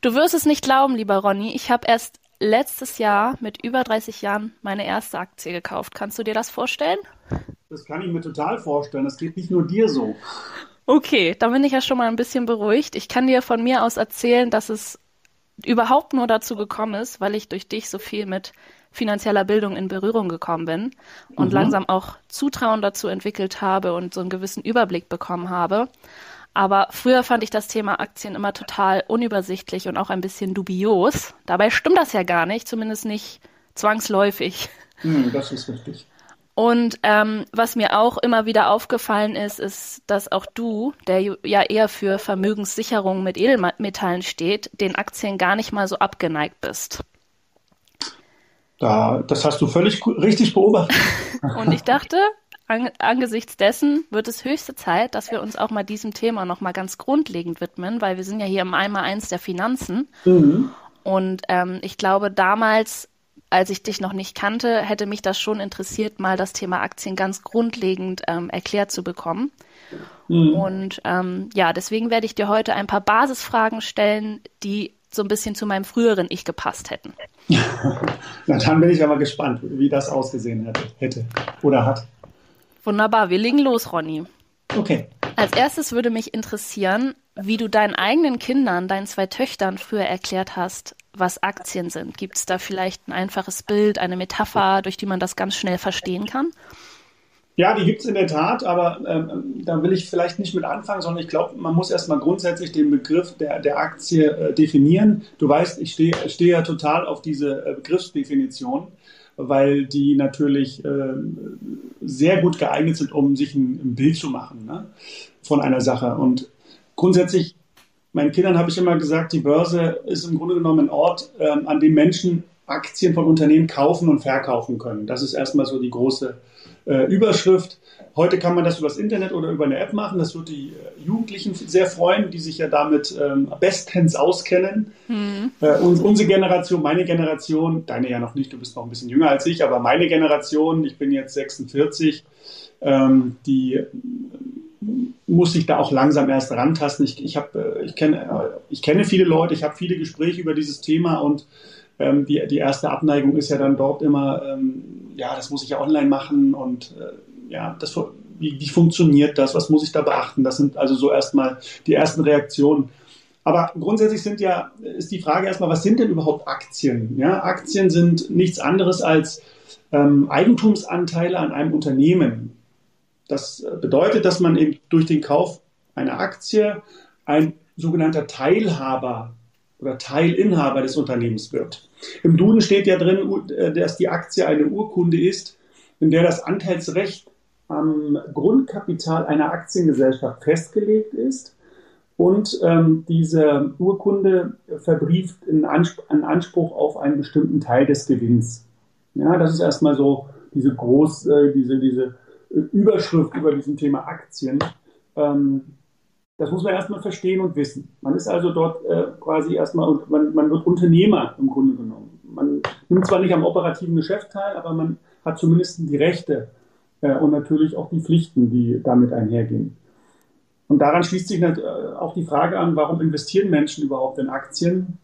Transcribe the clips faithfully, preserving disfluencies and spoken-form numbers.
Du wirst es nicht glauben, lieber Ronny, ich habe erst letztes Jahr mit über dreißig Jahren meine erste Aktie gekauft. Kannst du dir das vorstellen? Das kann ich mir total vorstellen. Das geht nicht nur dir so. Okay, dann bin ich ja schon mal ein bisschen beruhigt. Ich kann dir von mir aus erzählen, dass es überhaupt nur dazu gekommen ist, weil ich durch dich so viel mit finanzieller Bildung in Berührung gekommen bin und Mhm. langsam auch Zutrauen dazu entwickelt habe und so einen gewissen Überblick bekommen habe. Aber früher fand ich das Thema Aktien immer total unübersichtlich und auch ein bisschen dubios. Dabei stimmt das ja gar nicht, zumindest nicht zwangsläufig. Hm, das ist richtig. Und ähm, was mir auch immer wieder aufgefallen ist, ist, dass auch du, der ju- ja eher für Vermögenssicherung mit Edelmetallen steht, den Aktien gar nicht mal so abgeneigt bist. Da, das hast du völlig gu- richtig beobachtet. Und ich dachte, an, angesichts dessen wird es höchste Zeit, dass wir uns auch mal diesem Thema noch mal ganz grundlegend widmen, weil wir sind ja hier im Einmaleins der Finanzen. Mhm. Und ähm, ich glaube, damals, als ich dich noch nicht kannte, hätte mich das schon interessiert, mal das Thema Aktien ganz grundlegend ähm, erklärt zu bekommen. Mhm. Und ähm, ja, deswegen werde ich dir heute ein paar Basisfragen stellen, die so ein bisschen zu meinem früheren Ich gepasst hätten. Na, dann bin ich aber gespannt, wie das ausgesehen hätte, hätte oder hat. Wunderbar, wir legen los, Ronny. Okay. Als erstes würde mich interessieren, wie du deinen eigenen Kindern, deinen zwei Töchtern früher erklärt hast, was Aktien sind. Gibt es da vielleicht ein einfaches Bild, eine Metapher, durch die man das ganz schnell verstehen kann? Ja, die gibt es in der Tat, aber ähm, da will ich vielleicht nicht mit anfangen, sondern ich glaube, man muss erstmal grundsätzlich den Begriff der, der Aktie äh, definieren. Du weißt, ich stehe stehe ja total auf diese äh, Begriffsdefinition, weil die natürlich äh, sehr gut geeignet sind, um sich ein, ein Bild zu machen, ne, von einer Sache. Und grundsätzlich, meinen Kindern habe ich immer gesagt, die Börse ist im Grunde genommen ein Ort, ähm, an dem Menschen Aktien von Unternehmen kaufen und verkaufen können. Das ist erstmal so die große äh, Überschrift. Heute kann man das übers Internet oder über eine App machen. Das wird die äh, Jugendlichen sehr freuen, die sich ja damit ähm, bestens auskennen. Hm. Äh, uns, unsere Generation, meine Generation, deine ja noch nicht, du bist noch ein bisschen jünger als ich, aber meine Generation, ich bin jetzt sechsundvierzig, ähm, die muss sich da auch langsam erst rantasten. Ich, ich, hab, äh, ich, kenne, ich kenne viele Leute, ich habe viele Gespräche über dieses Thema und ähm, die, die erste Abneigung ist ja dann dort immer, ähm, ja, das muss ich ja online machen und äh, ja, das, wie, wie funktioniert das, was muss ich da beachten? Das sind also so erstmal die ersten Reaktionen. Aber grundsätzlich sind ja, ist die Frage erstmal, was sind denn überhaupt Aktien? Ja, Aktien sind nichts anderes als ähm, Eigentumsanteile an einem Unternehmen. Das bedeutet, dass man eben durch den Kauf einer Aktie ein sogenannter Teilhaber oder Teilinhaber des Unternehmens wird. Im Duden steht ja drin, dass die Aktie eine Urkunde ist, in der das Anteilsrecht am Grundkapital einer Aktiengesellschaft festgelegt ist und ähm, diese Urkunde verbrieft in Anspruch, einen Anspruch auf einen bestimmten Teil des Gewinns. Ja, das ist erstmal so diese groß, äh, diese, diese Überschrift über diesem Thema Aktien. Ähm, das muss man erstmal verstehen und wissen. Man ist also dort äh, quasi erstmal, man, man wird Unternehmer im Grunde genommen. Man nimmt zwar nicht am operativen Geschäft teil, aber man hat zumindest die Rechte äh, und natürlich auch die Pflichten, die damit einhergehen. Und daran schließt sich auch die Frage an, warum investieren Menschen überhaupt in Aktien?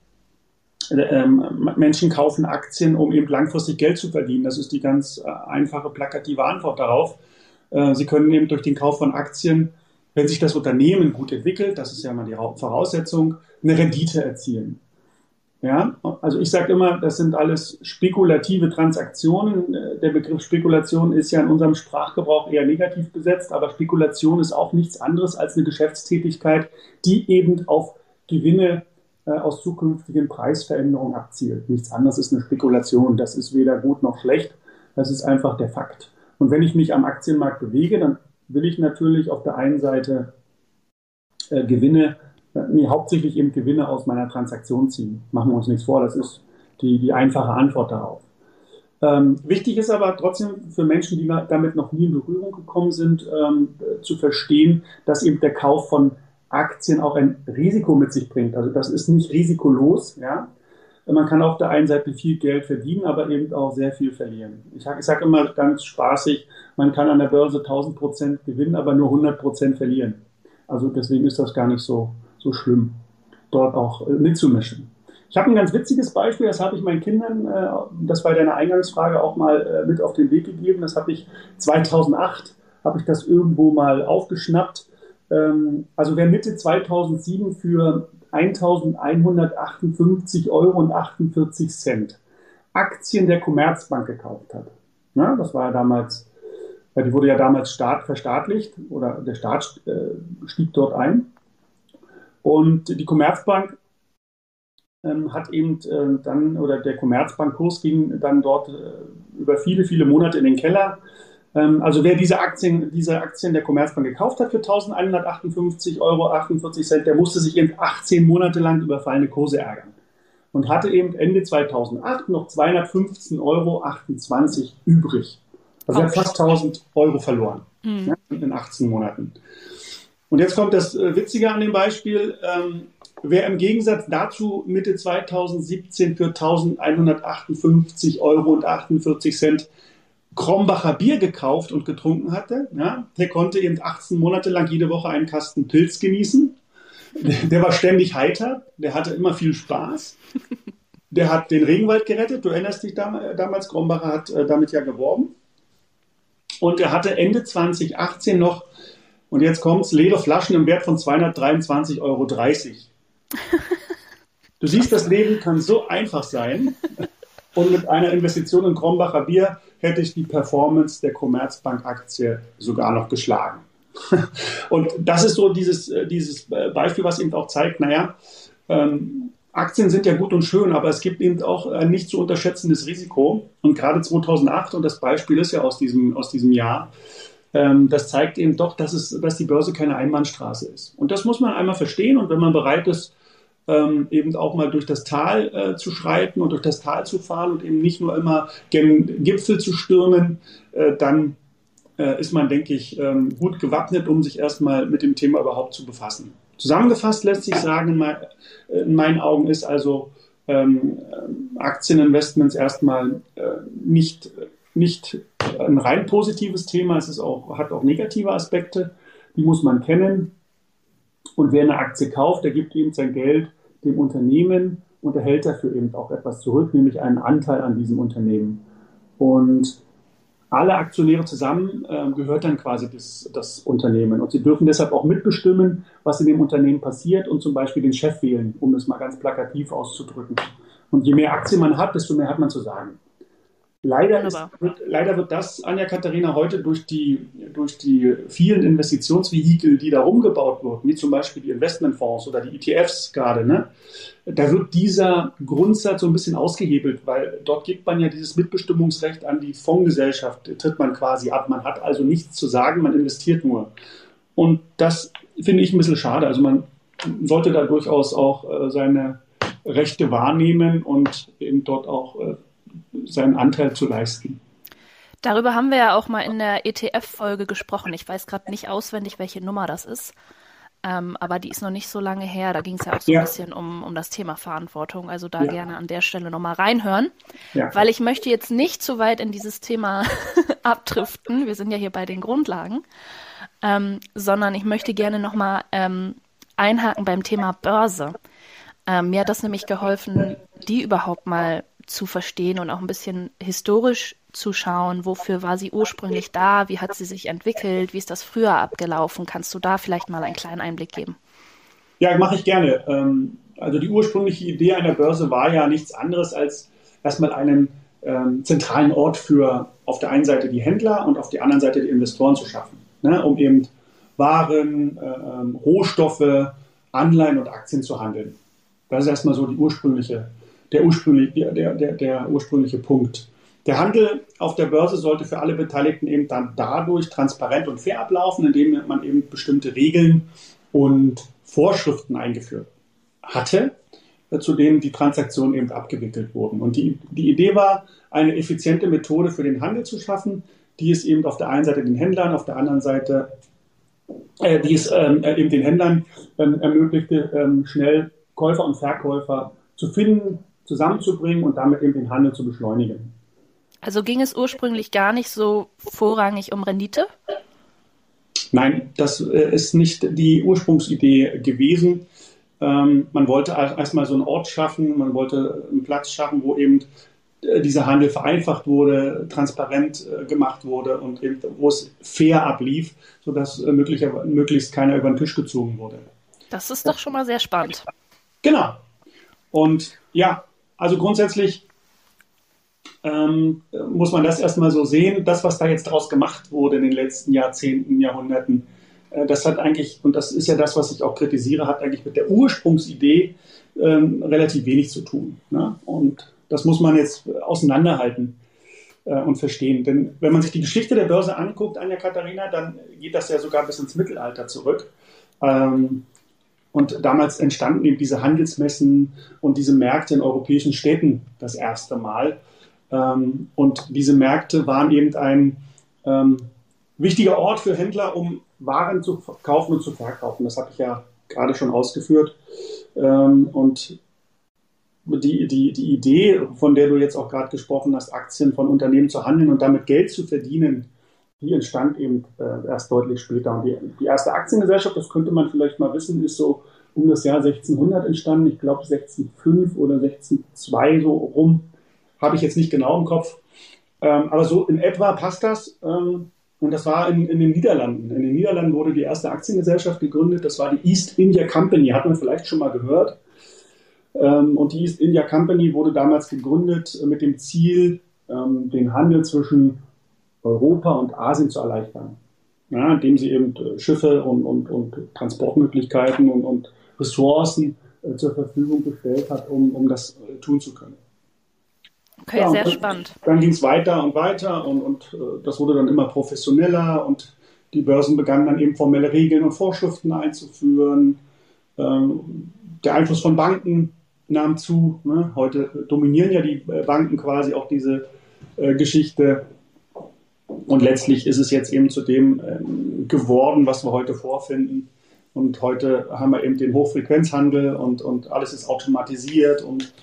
Ähm, Menschen kaufen Aktien, um eben langfristig Geld zu verdienen. Das ist die ganz äh, einfache, plakative Antwort darauf. Äh, Sie können eben durch den Kauf von Aktien, wenn sich das Unternehmen gut entwickelt, das ist ja mal die Hauptvoraussetzung, eine Rendite erzielen. Ja, also ich sage immer, das sind alles spekulative Transaktionen. Der Begriff Spekulation ist ja in unserem Sprachgebrauch eher negativ besetzt, aber Spekulation ist auch nichts anderes als eine Geschäftstätigkeit, die eben auf Gewinne äh, aus zukünftigen Preisveränderungen abzielt. Nichts anderes ist eine Spekulation. Das ist weder gut noch schlecht. Das ist einfach der Fakt. Und wenn ich mich am Aktienmarkt bewege, dann will ich natürlich auf der einen Seite äh, Gewinne nee, hauptsächlich eben Gewinne aus meiner Transaktion ziehen. Machen wir uns nichts vor, das ist die, die einfache Antwort darauf. Ähm, wichtig ist aber trotzdem für Menschen, die damit noch nie in Berührung gekommen sind, ähm, zu verstehen, dass eben der Kauf von Aktien auch ein Risiko mit sich bringt. Also das ist nicht risikolos. Ja? Man kann auf der einen Seite viel Geld verdienen, aber eben auch sehr viel verlieren. Ich, ich sage immer ganz spaßig, man kann an der Börse tausend Prozent gewinnen, aber nur hundert Prozent verlieren. Also deswegen ist das gar nicht so, so schlimm. dort auch äh, mitzumischen. Ich habe ein ganz witziges Beispiel, das habe ich meinen Kindern, äh, das bei deiner Eingangsfrage auch mal äh, mit auf den Weg gegeben. Das habe ich zweitausendacht, habe ich das irgendwo mal aufgeschnappt. Ähm, also wer Mitte zweitausendsieben für eintausendeinhundertachtundfünfzig Euro und achtundvierzig Cent Aktien der Commerzbank gekauft hat. Ja, das war ja damals, die wurde ja damals Staat verstaatlicht oder der Staat äh, stieg dort ein. Und die Commerzbank ähm, hat eben äh, dann, oder der Commerzbankkurs ging dann dort äh, über viele, viele Monate in den Keller. Ähm, also wer diese Aktien, diese Aktien der Commerzbank gekauft hat für eintausendeinhundertachtundfünfzig Euro achtundvierzig Cent, der musste sich eben achtzehn Monate lang über fallende Kurse ärgern. Und hatte eben Ende zweitausendacht noch zweihundertfünfzehn Euro achtundzwanzig übrig. Also er hat fast tausend Euro verloren, mhm. ja, in achtzehn Monaten. Und jetzt kommt das Witzige an dem Beispiel. Ähm, wer im Gegensatz dazu Mitte zweitausendsiebzehn für eintausendeinhundertachtundfünfzig Euro und achtundvierzig Cent Krombacher Bier gekauft und getrunken hatte, ja, der konnte eben achtzehn Monate lang jede Woche einen Kasten Pilz genießen. Der war ständig heiter, der hatte immer viel Spaß. Der hat den Regenwald gerettet, du erinnerst dich damals, Krombacher hat äh, damit ja geworben. Und er hatte Ende zweitausendachtzehn noch, und jetzt kommt's, leere Flaschen im Wert von zweihundertdreiundzwanzig Euro dreißig. Du siehst, das Leben kann so einfach sein. Und mit einer Investition in Krombacher Bier hätte ich die Performance der Commerzbank-Aktie sogar noch geschlagen. Und das ist so dieses, dieses Beispiel, was eben auch zeigt, naja, ähm, Aktien sind ja gut und schön, aber es gibt eben auch ein nicht zu unterschätzendes Risiko. Und gerade zweitausendacht, und das Beispiel ist ja aus diesem, aus diesem Jahr, ähm, das zeigt eben doch, dass, es, dass die Börse keine Einbahnstraße ist. Und das muss man einmal verstehen. Und wenn man bereit ist, ähm, eben auch mal durch das Tal äh, zu schreiten und durch das Tal zu fahren und eben nicht nur immer gen Gipfel zu stürmen, äh, dann äh, ist man, denke ich, ähm, gut gewappnet, um sich erstmal mit dem Thema überhaupt zu befassen. Zusammengefasst lässt sich sagen, in, mein, in meinen Augen ist also ähm, Aktieninvestments erstmal äh, nicht, nicht ein rein positives Thema, es ist auch, hat auch negative Aspekte, die muss man kennen. Und wer eine Aktie kauft, der gibt eben sein Geld dem Unternehmen und erhält dafür eben auch etwas zurück, nämlich einen Anteil an diesem Unternehmen. Und alle Aktionäre zusammen äh, gehört dann quasi das, das Unternehmen. Und sie dürfen deshalb auch mitbestimmen, was in dem Unternehmen passiert und zum Beispiel den Chef wählen, um das mal ganz plakativ auszudrücken. Und je mehr Aktien man hat, desto mehr hat man zu sagen. Leider, ist, wird, leider wird das, Anja-Katharina, heute durch die, durch die vielen Investitionsvehikel, die da rumgebaut wurden, wie zum Beispiel die Investmentfonds oder die E T Fs gerade, ne, da wird dieser Grundsatz so ein bisschen ausgehebelt, weil dort gibt man ja dieses Mitbestimmungsrecht an die Fondsgesellschaft, tritt man quasi ab. Man hat also nichts zu sagen, man investiert nur. Und das finde ich ein bisschen schade. Also man sollte da durchaus auch äh, seine Rechte wahrnehmen und eben dort auch äh, seinen Anteil zu leisten. Darüber haben wir ja auch mal in der E T F-Folge gesprochen. Ich weiß gerade nicht auswendig, welche Nummer das ist, ähm, aber die ist noch nicht so lange her. Da ging es ja auch so ja. ein bisschen um, um das Thema Verantwortung. Also da ja. gerne an der Stelle nochmal reinhören, ja. weil ich möchte jetzt nicht zu weit in dieses Thema abdriften. Wir sind ja hier bei den Grundlagen, ähm, sondern ich möchte gerne nochmal ähm, einhaken beim Thema Börse. Ähm, mir hat das nämlich geholfen, die überhaupt mal zu verstehen und auch ein bisschen historisch zu schauen, wofür war sie ursprünglich da, wie hat sie sich entwickelt, wie ist das früher abgelaufen? Kannst du da vielleicht mal einen kleinen Einblick geben? Ja, mache ich gerne. Also die ursprüngliche Idee einer Börse war ja nichts anderes, als erstmal einen ähm, zentralen Ort für auf der einen Seite die Händler und auf der anderen Seite die Investoren zu schaffen, ne, um eben Waren, äh, Rohstoffe, Anleihen und Aktien zu handeln. Das ist erstmal so die ursprüngliche Der ursprüngliche, der, der, der ursprüngliche Punkt. Der Handel auf der Börse sollte für alle Beteiligten eben dann dadurch transparent und fair ablaufen, indem man eben bestimmte Regeln und Vorschriften eingeführt hatte, zu denen die Transaktionen eben abgewickelt wurden. Und die, die Idee war, eine effiziente Methode für den Handel zu schaffen, die es eben auf der einen Seite den Händlern, auf der anderen Seite, äh, die es ähm, eben den Händlern ähm, ermöglichte, ähm, schnell Käufer und Verkäufer zu finden, zusammenzubringen und damit eben den Handel zu beschleunigen. Also ging es ursprünglich gar nicht so vorrangig um Rendite? Nein, das ist nicht die Ursprungsidee gewesen. Ähm, man wollte erstmal so einen Ort schaffen, man wollte einen Platz schaffen, wo eben äh, dieser Handel vereinfacht wurde, transparent äh, gemacht wurde und eben, wo es fair ablief, sodass äh, möglicher, möglichst keiner über den Tisch gezogen wurde. Das ist doch schon mal sehr spannend. Genau. Und ja, also grundsätzlich ähm, muss man das erstmal so sehen. Das, was da jetzt draus gemacht wurde in den letzten Jahrzehnten, Jahrhunderten, äh, das hat eigentlich, und das ist ja das, was ich auch kritisiere, hat eigentlich mit der Ursprungsidee ähm, relativ wenig zu tun. Ne? Und das muss man jetzt auseinanderhalten äh, und verstehen. Denn wenn man sich die Geschichte der Börse anguckt, Anja Katharina, dann geht das ja sogar bis ins Mittelalter zurück. Ähm, Und damals entstanden eben diese Handelsmessen und diese Märkte in europäischen Städten das erste Mal. Und diese Märkte waren eben ein ähm, wichtiger Ort für Händler, um Waren zu kaufen und zu verkaufen. Das habe ich ja gerade schon ausgeführt. Ähm, und die, die, die Idee, von der du jetzt auch gerade gesprochen hast, Aktien von Unternehmen zu handeln und damit Geld zu verdienen, die entstand eben äh, erst deutlich später. Und die, die erste Aktiengesellschaft, das könnte man vielleicht mal wissen, ist so um das Jahr sechzehnhundert entstanden. Ich glaube sechzehnhundertfünf oder sechzehnhundertzwei so rum. Habe ich jetzt nicht genau im Kopf. Ähm, aber so in etwa passt das. Ähm, und das war in, in den Niederlanden. In den Niederlanden wurde die erste Aktiengesellschaft gegründet. Das war die East India Company. Hat man vielleicht schon mal gehört. Ähm, und die East India Company wurde damals gegründet mit dem Ziel, ähm, den Handel zwischen Europa und Asien zu erleichtern. Ja, indem sie eben Schiffe und, und, und Transportmöglichkeiten und, und Ressourcen äh, zur Verfügung gestellt hat, um, um das äh, tun zu können. Okay, ja, sehr dann, spannend. Dann ging es weiter und weiter und, und äh, das wurde dann immer professioneller und die Börsen begannen dann eben formelle Regeln und Vorschriften einzuführen. Ähm, der Einfluss von Banken nahm zu. Ne? Heute dominieren ja die Banken quasi auch diese äh, Geschichte. Und letztlich ist es jetzt eben zu dem ähm, geworden, was wir heute vorfinden. Und heute haben wir eben den Hochfrequenzhandel und, und alles ist automatisiert. Und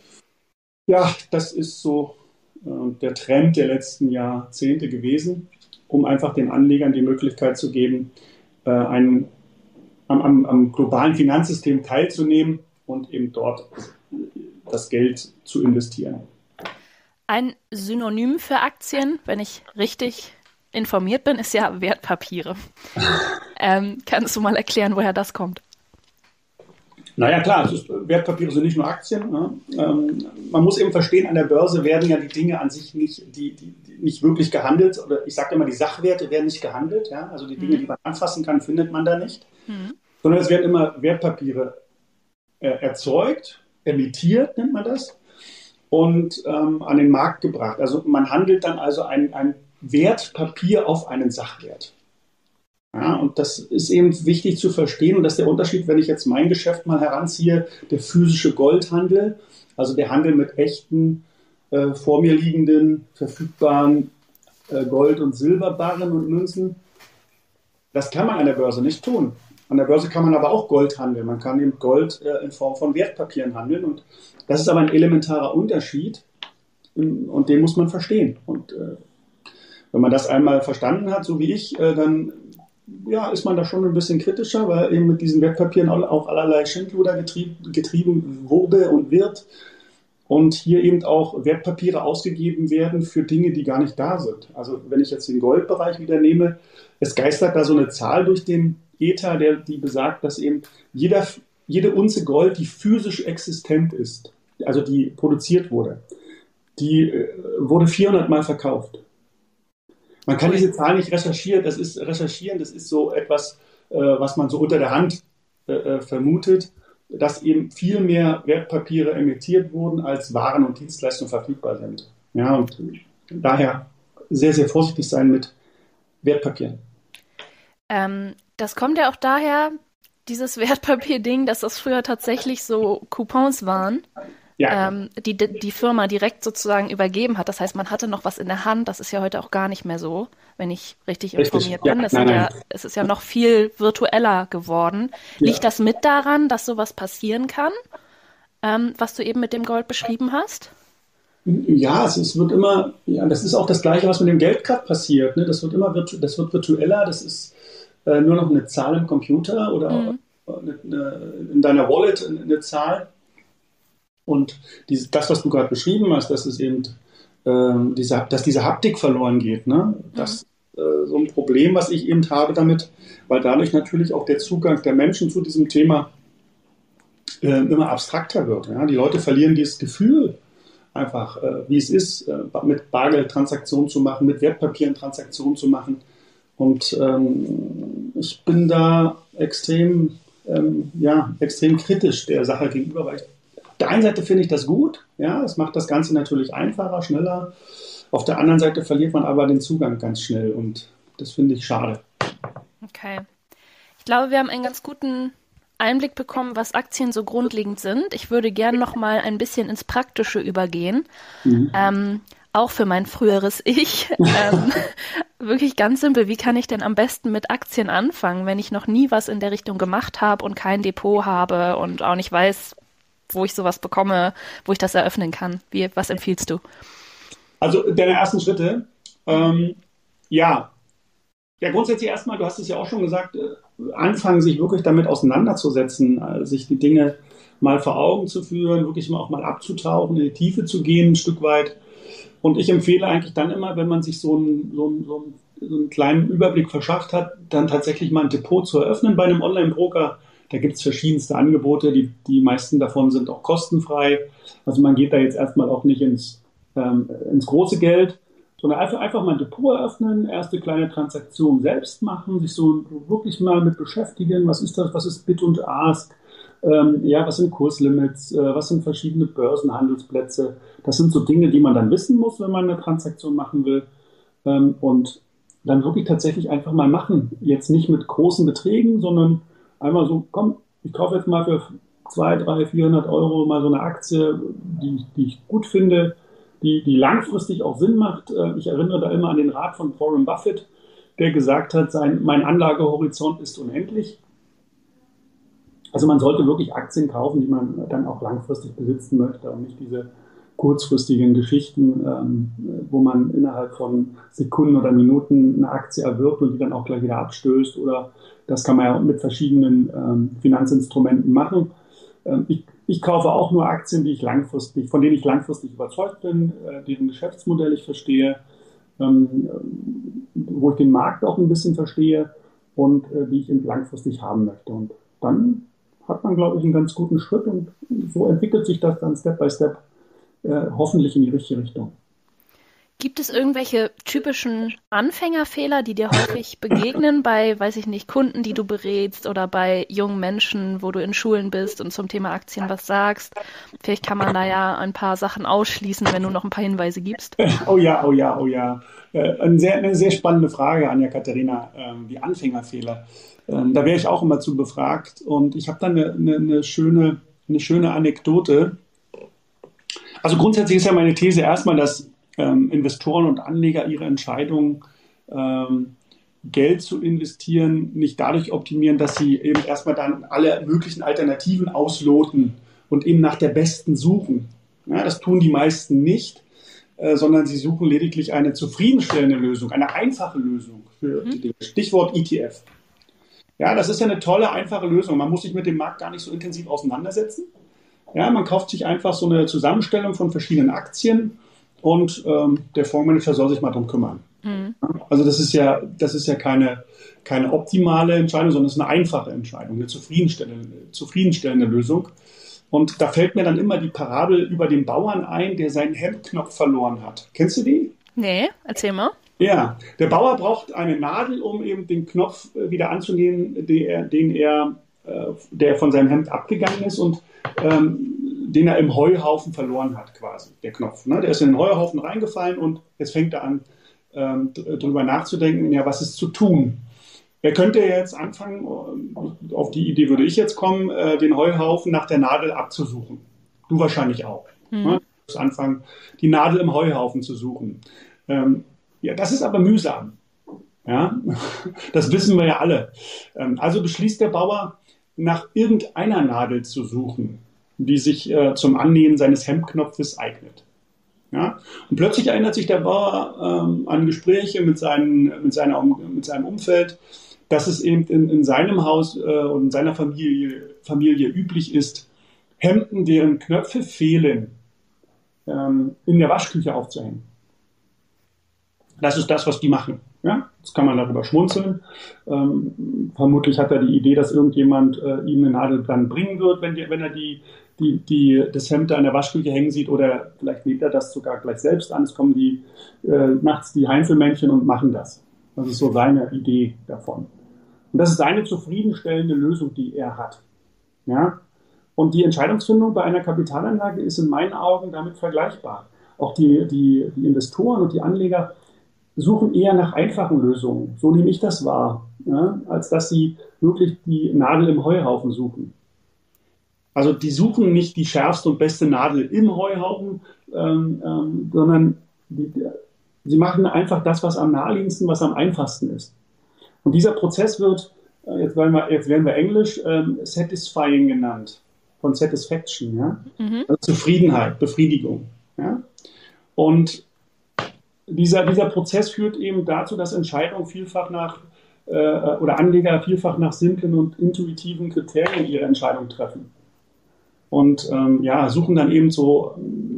ja, das ist so äh, der Trend der letzten Jahrzehnte gewesen, um einfach den Anlegern die Möglichkeit zu geben, äh, ein, am, am, am globalen Finanzsystem teilzunehmen und eben dort das Geld zu investieren. Ein Synonym für Aktien, wenn ich richtig informiert bin, ist ja Wertpapiere. ähm, kannst du mal erklären, woher das kommt? Naja, klar, es ist, Wertpapiere sind nicht nur Aktien. Ne? Ähm, man muss eben verstehen, an der Börse werden ja die Dinge an sich nicht, die, die, die nicht wirklich gehandelt. Oder ich sage immer, die Sachwerte werden nicht gehandelt. Ja? Also die Dinge, mhm. die man anfassen kann, findet man da nicht. Mhm. Sondern es werden immer Wertpapiere äh, erzeugt, emittiert nennt man das, und ähm, an den Markt gebracht. Also man handelt dann also ein, ein Wertpapier auf einen Sachwert. Ja, und das ist eben wichtig zu verstehen. Und das ist der Unterschied, wenn ich jetzt mein Geschäft mal heranziehe, der physische Goldhandel, also der Handel mit echten, äh, vor mir liegenden, verfügbaren äh, Gold- und Silberbarren und Münzen. Das kann man an der Börse nicht tun. An der Börse kann man aber auch Gold handeln. Man kann eben Gold äh, in Form von Wertpapieren handeln. Und das ist aber ein elementarer Unterschied. Und den muss man verstehen. Und äh, wenn man das einmal verstanden hat, so wie ich, äh, dann ja, ist man da schon ein bisschen kritischer, weil eben mit diesen Wertpapieren auch allerlei Schindluder getrieben, getrieben wurde und wird. Und hier eben auch Wertpapiere ausgegeben werden für Dinge, die gar nicht da sind. Also wenn ich jetzt den Goldbereich wieder nehme, es geistert da so eine Zahl durch den Äther, der, die besagt, dass eben jeder, jede Unze Gold, die physisch existent ist, also die produziert wurde, die äh, wurde vierhundert Mal verkauft. Man kann diese Zahl nicht recherchieren, das ist recherchieren, das ist so etwas, äh, was man so unter der Hand äh, vermutet, dass eben viel mehr Wertpapiere emittiert wurden, als Waren und Dienstleistungen verfügbar sind. Ja, und daher sehr, sehr vorsichtig sein mit Wertpapieren. Ähm, das kommt ja auch daher, dieses Wertpapier-Ding, dass das früher tatsächlich so Coupons waren. Ja. Ähm, die die Firma direkt sozusagen übergeben hat. Das heißt, man hatte noch was in der Hand. Das ist ja heute auch gar nicht mehr so, wenn ich richtig, richtig informiert bin. Ja, das nein, sind ja, es ist ja noch viel virtueller geworden. Ja. Liegt das mit daran, dass sowas passieren kann, ähm, was du eben mit dem Gold beschrieben hast? Ja, es, es wird immer, ja, das ist auch das Gleiche, was mit dem Geld gerade passiert. Ne? Das wird immer virtu- das wird virtueller, das ist äh, nur noch eine Zahl im Computer oder, mhm. eine, eine, in deiner Wallet eine, eine Zahl. Und diese, das, was du gerade beschrieben hast, dass es eben ähm, diese, dass diese Haptik verloren geht, ne? Das ist äh, so ein Problem, was ich eben habe damit, weil dadurch natürlich auch der Zugang der Menschen zu diesem Thema äh, immer abstrakter wird. Ja? Die Leute verlieren dieses Gefühl einfach, äh, wie es ist, äh, mit Bargeldtransaktionen zu machen, mit Wertpapieren Transaktionen zu machen. Und ähm, ich bin da extrem, ähm, ja, extrem kritisch der Sache gegenüber, weil ich auf der einen Seite finde ich das gut, ja, es macht das Ganze natürlich einfacher, schneller. Auf der anderen Seite verliert man aber den Zugang ganz schnell und das finde ich schade. Okay. Ich glaube, wir haben einen ganz guten Einblick bekommen, was Aktien so grundlegend sind. Ich würde gerne noch mal ein bisschen ins Praktische übergehen. Mhm. Ähm, auch für mein früheres Ich. ähm, wirklich ganz simpel, wie kann ich denn am besten mit Aktien anfangen, wenn ich noch nie was in der Richtung gemacht habe und kein Depot habe und auch nicht weiß, wo ich sowas bekomme, wo ich das eröffnen kann? Wie, was empfiehlst du? Also deine ersten Schritte, ähm, ja, ja grundsätzlich erstmal, du hast es ja auch schon gesagt, äh, anfangen, sich wirklich damit auseinanderzusetzen, äh, sich die Dinge mal vor Augen zu führen, wirklich mal auch mal abzutauchen, in die Tiefe zu gehen, ein Stück weit. Und ich empfehle eigentlich dann immer, wenn man sich so einen, so einen, so einen, so einen kleinen Überblick verschafft hat, dann tatsächlich mal ein Depot zu eröffnen bei einem Online-Broker. Da gibt es verschiedenste Angebote, die, die meisten davon sind auch kostenfrei. Also man geht da jetzt erstmal auch nicht ins, ähm, ins große Geld, sondern einfach, einfach mal ein Depot eröffnen, erste kleine Transaktion selbst machen, sich so wirklich mal mit beschäftigen, was ist das, was ist Bid und Ask, ähm, ja, was sind Kurslimits, äh, was sind verschiedene Börsenhandelsplätze. Das sind so Dinge, die man dann wissen muss, wenn man eine Transaktion machen will. Ähm, und dann wirklich tatsächlich einfach mal machen. Jetzt nicht mit großen Beträgen, sondern einmal so, komm, ich kaufe jetzt mal für zweihundert, dreihundert, vierhundert Euro mal so eine Aktie, die, die ich gut finde, die, die langfristig auch Sinn macht. Ich erinnere da immer an den Rat von Warren Buffett, der gesagt hat, sein, mein Anlagehorizont ist unendlich. Also man sollte wirklich Aktien kaufen, die man dann auch langfristig besitzen möchte und nicht diese kurzfristigen Geschichten, ähm, wo man innerhalb von Sekunden oder Minuten eine Aktie erwirbt und die dann auch gleich wieder abstößt. Oder das kann man ja mit verschiedenen ähm, Finanzinstrumenten machen. Ähm, ich, ich kaufe auch nur Aktien, die ich langfristig, von denen ich langfristig überzeugt bin, äh, deren Geschäftsmodell ich verstehe, ähm, wo ich den Markt auch ein bisschen verstehe und äh, die ich eben langfristig haben möchte. Und dann hat man, glaube ich, einen ganz guten Schritt und so entwickelt sich das dann Step by Step äh, hoffentlich in die richtige Richtung. Gibt es irgendwelche typischen Anfängerfehler, die dir häufig begegnen bei, weiß ich nicht, Kunden, die du berätst oder bei jungen Menschen, wo du in Schulen bist und zum Thema Aktien was sagst? Vielleicht kann man da ja ein paar Sachen ausschließen, wenn du noch ein paar Hinweise gibst. Oh ja, oh ja, oh ja. Äh, eine, sehr, eine sehr spannende Frage, Anja Katharina, ähm, die Anfängerfehler. Ähm, da wäre ich auch immer zu befragt und ich habe dann eine, eine, eine, schöne, eine schöne Anekdote. Also grundsätzlich ist ja meine These erstmal, dass ähm, Investoren und Anleger ihre Entscheidung, ähm, Geld zu investieren, nicht dadurch optimieren, dass sie eben erstmal dann alle möglichen Alternativen ausloten und eben nach der besten suchen. Ja, das tun die meisten nicht, äh, sondern sie suchen lediglich eine zufriedenstellende Lösung, eine einfache Lösung für mhm. die Dinge. Stichwort E T F. Ja, das ist ja eine tolle, einfache Lösung. Man muss sich mit dem Markt gar nicht so intensiv auseinandersetzen. Ja, man kauft sich einfach so eine Zusammenstellung von verschiedenen Aktien und ähm, der Fondsmanager soll sich mal drum kümmern. Mhm. Also das ist ja, das ist ja keine, keine optimale Entscheidung, sondern es ist eine einfache Entscheidung, eine zufriedenstellende, zufriedenstellende Lösung. Und da fällt mir dann immer die Parabel über den Bauern ein, der seinen Hemdknopf verloren hat. Kennst du die? Nee, erzähl mal. Ja, der Bauer braucht eine Nadel, um eben den Knopf wieder anzunehmen, den er, den er äh, der von seinem Hemd abgegangen ist und ähm, den er im Heuhaufen verloren hat, quasi, der Knopf. Ne? Der ist in den Heuhaufen reingefallen und jetzt fängt er an, ähm, darüber nachzudenken, ja, was ist zu tun? Er könnte jetzt anfangen, auf die Idee würde ich jetzt kommen, äh, den Heuhaufen nach der Nadel abzusuchen. Du wahrscheinlich auch. Mhm. Ne? Du musst anfangen, die Nadel im Heuhaufen zu suchen. Ähm, ja, das ist aber mühsam. Ja? Das wissen wir ja alle. Ähm, also beschließt der Bauer, nach irgendeiner Nadel zu suchen, die sich äh, zum Annähen seines Hemdknopfes eignet. Ja? Und plötzlich erinnert sich der Bauer ähm, an Gespräche mit, seinen, mit, seiner, mit seinem Umfeld, dass es eben in, in seinem Haus äh, und in seiner Familie, Familie üblich ist, Hemden, deren Knöpfe fehlen, ähm, in der Waschküche aufzuhängen. Das ist das, was die machen. Ja? Jetzt kann man darüber schmunzeln. Ähm, vermutlich hat er die Idee, dass irgendjemand äh, ihm eine Nadel dann bringen wird, wenn, die, wenn er die, die, die, das Hemd da in der Waschküche hängen sieht. Oder vielleicht näht er das sogar gleich selbst an. Es kommen die, äh, nachts die Heinzelmännchen und machen das. Das ist so seine Idee davon. Und das ist seine zufriedenstellende Lösung, die er hat. Ja? Und die Entscheidungsfindung bei einer Kapitalanlage ist in meinen Augen damit vergleichbar. Auch die, die, die Investoren und die Anleger suchen eher nach einfachen Lösungen. So nehme ich das wahr, ja, als dass sie wirklich die Nadel im Heuhaufen suchen. Also die suchen nicht die schärfste und beste Nadel im Heuhaufen, ähm, ähm, sondern die, sie machen einfach das, was am naheliegendsten, was am einfachsten ist. Und dieser Prozess wird, jetzt werden wir, jetzt werden wir Englisch, ähm, satisfying genannt, von Satisfaction, ja? Mhm. Also Zufriedenheit, Befriedigung. Ja? Und Dieser, dieser Prozess führt eben dazu, dass Entscheidungen vielfach nach äh, oder Anleger vielfach nach simplen und intuitiven Kriterien ihre Entscheidung treffen. Und ähm, ja, suchen dann eben so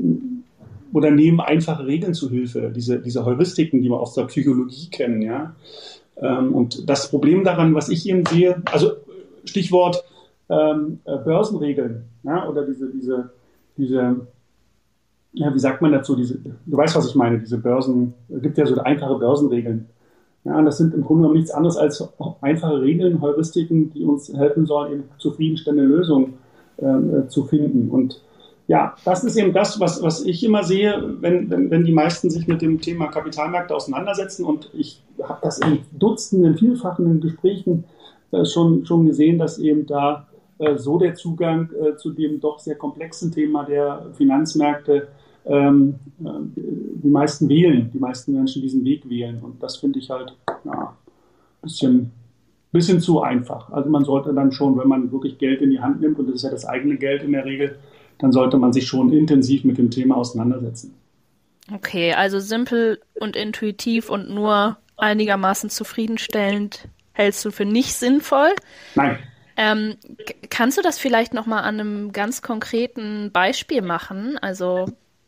oder nehmen einfache Regeln zu Hilfe, diese, diese Heuristiken, die wir aus der Psychologie kennen. Ja? Ähm, und das Problem daran, was ich eben sehe, also Stichwort ähm, äh, Börsenregeln, ja? Oder diese, diese, diese ja, wie sagt man dazu, diese, du weißt, was ich meine, diese Börsen, es gibt ja so einfache Börsenregeln. Ja, und das sind im Grunde genommen nichts anderes als einfache Regeln, Heuristiken, die uns helfen sollen, eben zufriedenstellende Lösungen äh, zu finden. Und ja, das ist eben das, was, was ich immer sehe, wenn, wenn, wenn die meisten sich mit dem Thema Kapitalmärkte auseinandersetzen. Und ich habe das in Dutzenden, vielfachen Gesprächen äh, schon, schon gesehen, dass eben da äh, so der Zugang äh, zu dem doch sehr komplexen Thema der Finanzmärkte Ähm, die meisten wählen, die meisten Menschen diesen Weg wählen. Und das finde ich halt ja, ein bisschen, bisschen zu einfach. Also man sollte dann schon, wenn man wirklich Geld in die Hand nimmt, und das ist ja das eigene Geld in der Regel, dann sollte man sich schon intensiv mit dem Thema auseinandersetzen. Okay, also simpel und intuitiv und nur einigermaßen zufriedenstellend hältst du für nicht sinnvoll? Nein. Ähm, kannst du das vielleicht nochmal an einem ganz konkreten Beispiel machen? Also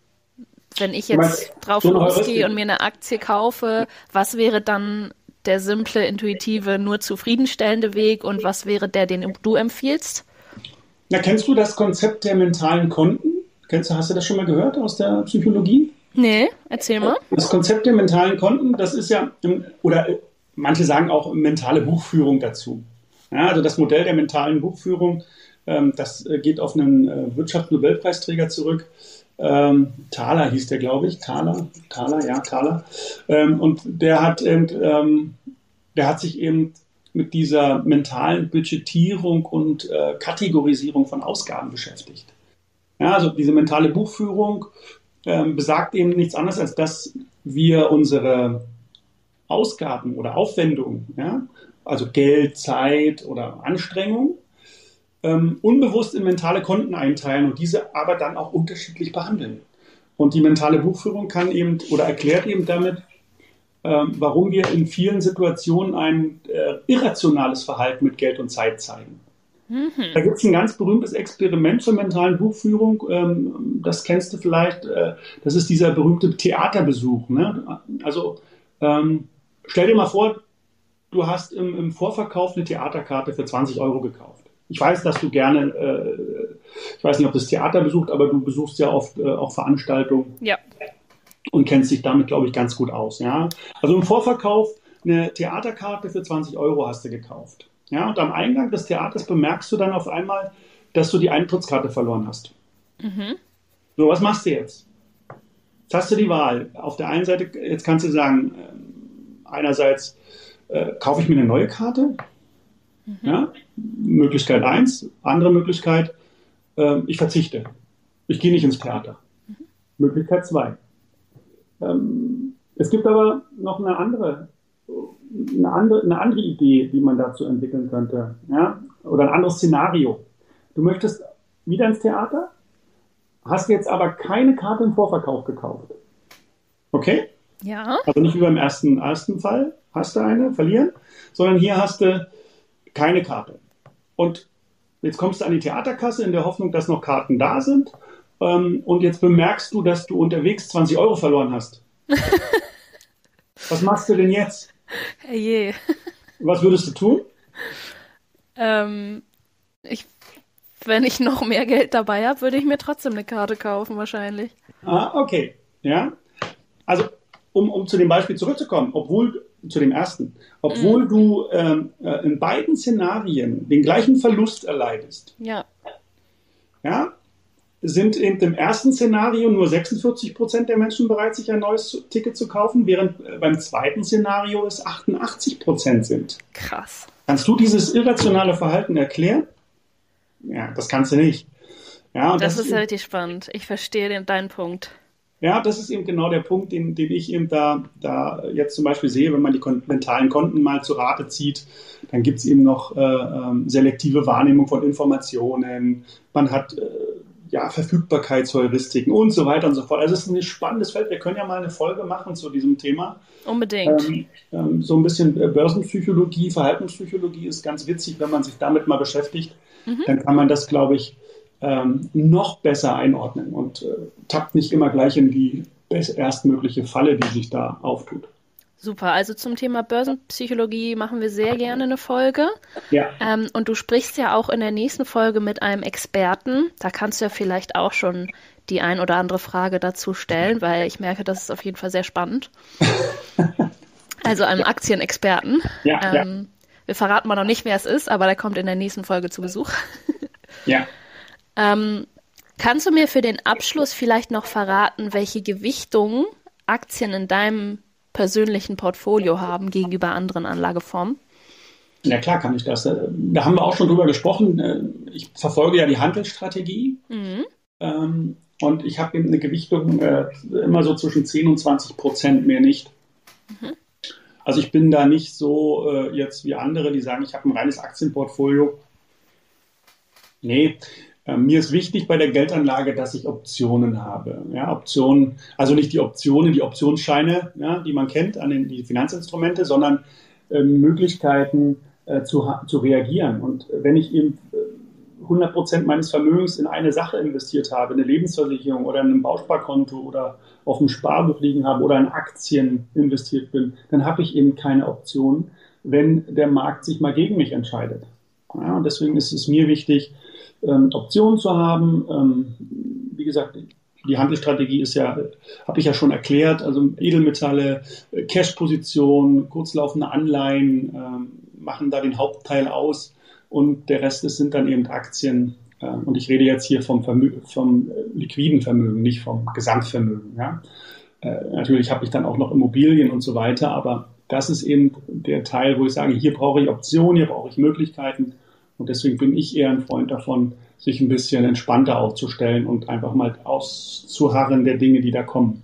wenn ich jetzt drauf losgehe und mir eine Aktie kaufe, was wäre dann der simple, intuitive, nur zufriedenstellende Weg und was wäre der, den du empfiehlst? Na, kennst du das Konzept der mentalen Konten? Kennst du, hast du das schon mal gehört aus der Psychologie? Nee, erzähl mal. Das Konzept der mentalen Konten, das ist ja, oder manche sagen auch mentale Buchführung dazu. Ja, also das Modell der mentalen Buchführung, ähm, das geht auf einen äh, Wirtschaftsnobelpreisträger zurück. Ähm, Thaler hieß der, glaube ich. Thaler, Thaler, ja, Thaler. Ähm, und der hat, ähm, der hat sich eben mit dieser mentalen Budgetierung und äh, Kategorisierung von Ausgaben beschäftigt. Ja, also diese mentale Buchführung ähm, besagt eben nichts anderes, als dass wir unsere Ausgaben oder Aufwendungen, ja, also Geld, Zeit oder Anstrengung, ähm, unbewusst in mentale Konten einteilen und diese aber dann auch unterschiedlich behandeln. Und die mentale Buchführung kann eben oder erklärt eben damit, ähm, warum wir in vielen Situationen ein äh, irrationales Verhalten mit Geld und Zeit zeigen. Mhm. Da gibt es ein ganz berühmtes Experiment zur mentalen Buchführung, ähm, das kennst du vielleicht, äh, das ist dieser berühmte Theaterbesuch. Ne? Also ähm, stell dir mal vor, du hast im, im Vorverkauf eine Theaterkarte für zwanzig Euro gekauft. Ich weiß, dass du gerne, äh, ich weiß nicht, ob du das Theater besucht, aber du besuchst ja oft äh, auch Veranstaltungen. Ja. Und kennst dich damit, glaube ich, ganz gut aus. Ja? Also im Vorverkauf eine Theaterkarte für zwanzig Euro hast du gekauft. Ja? Und am Eingang des Theaters bemerkst du dann auf einmal, dass du die Eintrittskarte verloren hast. Mhm. So, was machst du jetzt? Jetzt hast du die Wahl. Auf der einen Seite, jetzt kannst du sagen, äh, einerseits äh, kaufe ich mir eine neue Karte. Mhm. Ja? Möglichkeit eins. Andere Möglichkeit, äh, ich verzichte. Ich gehe nicht ins Theater. Mhm. Möglichkeit zwei. Ähm, es gibt aber noch eine andere, eine andere, eine andere Idee, die man dazu entwickeln könnte. Ja? Oder ein anderes Szenario. Du möchtest wieder ins Theater, hast jetzt aber keine Karte im Vorverkauf gekauft. Okay? Ja. Also nicht wie beim ersten, ersten Fall. hast du eine, verlieren, sondern hier hast du keine Karte. Und jetzt kommst du an die Theaterkasse in der Hoffnung, dass noch Karten da sind. Ähm, und jetzt bemerkst du, dass du unterwegs zwanzig Euro verloren hast. Was machst du denn jetzt? Herrje. Was würdest du tun? Ähm, ich, wenn ich noch mehr Geld dabei habe, würde ich mir trotzdem eine Karte kaufen, wahrscheinlich. Ah, okay. Ja. Also, um, um zu dem Beispiel zurückzukommen, obwohl, zu dem ersten, obwohl mm. du ähm, in beiden Szenarien den gleichen Verlust erleidest, ja. Ja, sind in dem ersten Szenario nur sechsundvierzig Prozent der Menschen bereit, sich ein neues Ticket zu kaufen, während beim zweiten Szenario es achtundachtzig Prozent sind. Krass. Kannst du dieses irrationale Verhalten erklären? Ja, das kannst du nicht. Ja, und das, das ist ja richtig spannend. Ich verstehe den, deinen Punkt. Ja, das ist eben genau der Punkt, den, den ich eben da, da jetzt zum Beispiel sehe, wenn man die kon- mentalen Konten mal zu Rate zieht, dann gibt es eben noch äh, ähm, selektive Wahrnehmung von Informationen, man hat äh, ja, Verfügbarkeitsheuristiken und so weiter und so fort. Also es ist ein spannendes Feld. Wir können ja mal eine Folge machen zu diesem Thema. Unbedingt. Ähm, ähm, so ein bisschen Börsenpsychologie, Verhaltenspsychologie ist ganz witzig, wenn man sich damit mal beschäftigt. Mhm. Dann kann man das, glaube ich, ähm, noch besser einordnen und äh, tappt nicht immer gleich in die erstmögliche Falle, die sich da auftut. Super, also zum Thema Börsenpsychologie machen wir sehr gerne eine Folge. Ja. Ähm, und du sprichst ja auch in der nächsten Folge mit einem Experten. Da kannst du ja vielleicht auch schon die ein oder andere Frage dazu stellen, weil ich merke, das ist auf jeden Fall sehr spannend. Also einem Aktienexperten. Ja, ähm, ja. Wir verraten mal noch nicht, wer es ist, aber der kommt in der nächsten Folge zu Besuch. Ja. ähm, kannst du mir für den Abschluss vielleicht noch verraten, welche Gewichtung Aktien in deinem persönlichen Portfolio haben gegenüber anderen Anlageformen? Ja, klar kann ich das. Da haben wir auch schon drüber gesprochen. Ich verfolge ja die Handelsstrategie. Mhm. Ähm, und ich habe eben eine Gewichtung äh, immer so zwischen zehn und zwanzig Prozent, mehr nicht. Mhm. Also ich bin da nicht so äh, jetzt wie andere, die sagen, ich habe ein reines Aktienportfolio. Nee, äh, mir ist wichtig bei der Geldanlage, dass ich Optionen habe. Ja, Optionen, also nicht die Optionen, die Optionsscheine, ja, die man kennt, an den die Finanzinstrumente, sondern äh, Möglichkeiten äh, zu, zu reagieren. Und wenn ich eben hundert Prozent meines Vermögens in eine Sache investiert habe, eine Lebensversicherung oder in einem Bausparkonto oder auf dem Sparbuch liegen habe oder in Aktien investiert bin, dann habe ich eben keine Option, wenn der Markt sich mal gegen mich entscheidet. Ja, und deswegen ist es mir wichtig, ähm, Optionen zu haben. Ähm, wie gesagt, die Handelsstrategie ist ja, habe ich ja schon erklärt, also Edelmetalle, Cash-Positionen, kurzlaufende Anleihen ähm, machen da den Hauptteil aus. Und der Rest ist, sind dann eben Aktien. Und ich rede jetzt hier vom, Vermö- vom liquiden Vermögen, nicht vom Gesamtvermögen. Ja? Äh, natürlich habe ich dann auch noch Immobilien und so weiter, aber das ist eben der Teil, wo ich sage, hier brauche ich Optionen, hier brauche ich Möglichkeiten. Und deswegen bin ich eher ein Freund davon, sich ein bisschen entspannter aufzustellen und einfach mal auszuharren der Dinge, die da kommen.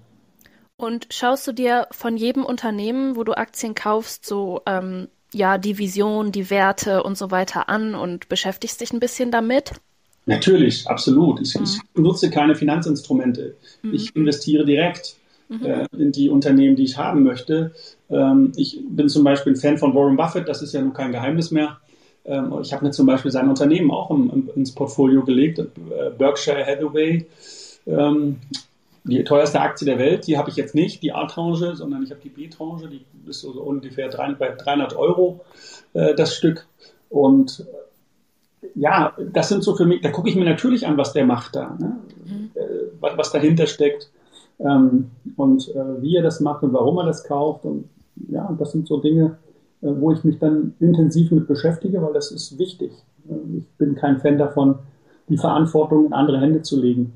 Und schaust du dir von jedem Unternehmen, wo du Aktien kaufst, so ähm, ja, die Vision, die Werte und so weiter an und beschäftigst dich ein bisschen damit? Natürlich, absolut. Ich, mhm. ich nutze keine Finanzinstrumente. Mhm. Ich investiere direkt mhm. äh, in die Unternehmen, die ich haben möchte. Ähm, ich bin zum Beispiel ein Fan von Warren Buffett, das ist ja nun kein Geheimnis mehr. Ähm, ich habe mir zum Beispiel sein Unternehmen auch im, im, ins Portfolio gelegt, äh, Berkshire Hathaway. Ähm, die teuerste Aktie der Welt, die habe ich jetzt nicht, die A-Tranche, sondern ich habe die B-Tranche, die ist so ungefähr bei dreihundert Euro äh, das Stück. Und äh, ja, das sind so für mich, da gucke ich mir natürlich an, was der macht da, ne? Mhm. äh, was, was dahinter steckt ähm, und äh, wie er das macht und warum er das kauft. Und ja, das sind so Dinge, äh, wo ich mich dann intensiv mit beschäftige, weil das ist wichtig. Ich bin kein Fan davon, die Verantwortung in andere Hände zu legen.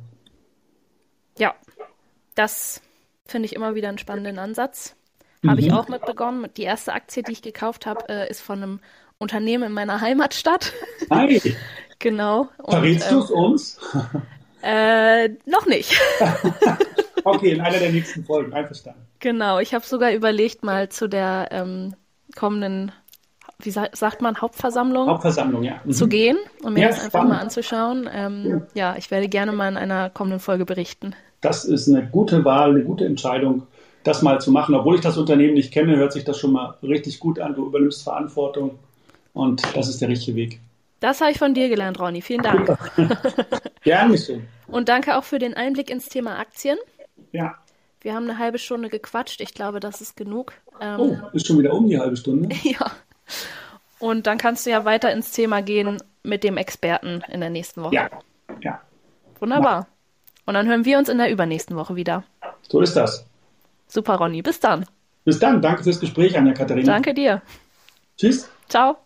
Ja. Das finde ich immer wieder einen spannenden Ansatz. Mhm. Habe ich auch mit begonnen. Die erste Aktie, die ich gekauft habe, äh, ist von einem Unternehmen in meiner Heimatstadt. Hi. Genau. Verrätst du es ähm, uns? Äh, noch nicht. Okay, in einer der nächsten Folgen, einverstanden. Genau, ich habe sogar überlegt, mal zu der ähm, kommenden, wie sa- sagt man, Hauptversammlung, Hauptversammlung ja. Mhm. zu gehen und mir Ja, das einfach spannend. mal anzuschauen. Ähm, ja. ja, ich werde gerne mal in einer kommenden Folge berichten. Das ist eine gute Wahl, eine gute Entscheidung. das mal zu machen. Obwohl ich das Unternehmen nicht kenne, hört sich das schon mal richtig gut an. Du übernimmst Verantwortung und das ist der richtige Weg. Das habe ich von dir gelernt, Ronny. Vielen Dank. Gerne schön. Und danke auch für den Einblick ins Thema Aktien. Ja. Wir haben eine halbe Stunde gequatscht. Ich glaube, das ist genug. Ähm, oh, ist schon wieder um die halbe Stunde. Ja. Und dann kannst du ja weiter ins Thema gehen mit dem Experten in der nächsten Woche. Ja, ja. Wunderbar. Und dann hören wir uns in der übernächsten Woche wieder. So ist das. Super, Ronny. Bis dann. Bis dann. Danke fürs Gespräch, Anja Katharina. Danke dir. Tschüss. Ciao.